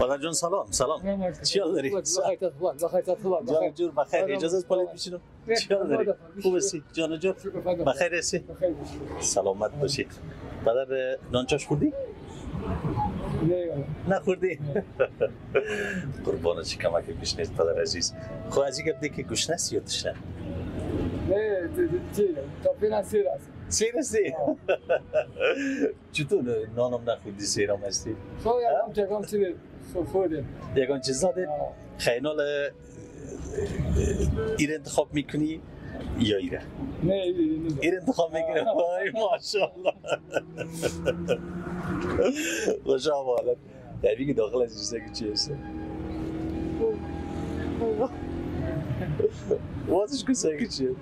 پدر جان سلام چی حال داری؟ جان جور بخیر اجازه از پلیت بشینم چی حال داری؟ خوب هستی؟ جان جور بخیر هستی؟ سلامت باشی پدر نانچاش خوردی؟ نه خوردی؟ قربان چی کمک گوشنه پدر عزیز خب از این گفتی که گوشنه است یا تشنه؟ نه تا پینا سیر است سیر هستی؟ چطور نانم نخوردی سیرم هستی؟ خب یکم چیزی خوردیم یکم چیز دادید؟ خیلی ایر انتخاب میکنی یا ایره؟ نه ایر انتخاب میکنی؟ وای ماشاءالله خوشا حالت دربی که داخل از جیسه که چی هسته؟ واسش کسه که چیه؟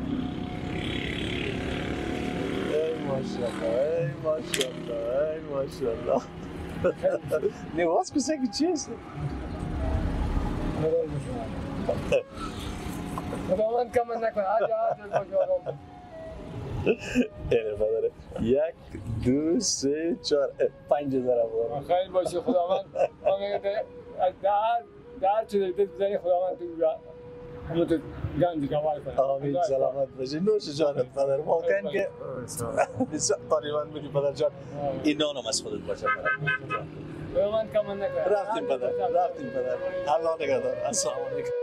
ای ماشاءالله نه واس کسه که چی هسته؟ خداوند کمن نکنه عجب باشه اینه پدره 1 2 3 4 5 ذره بود خیلی باشه خداوند در چیزی بزنی خداوند تو گنج کمال کنه آمین سلامت باشی نوش جانت پدر واقعا که تقریبا میگی پدر جان این نانم از خودت باشه خداوند کمن نکنه رفتیم پدر الله نگهدار السلام علیکم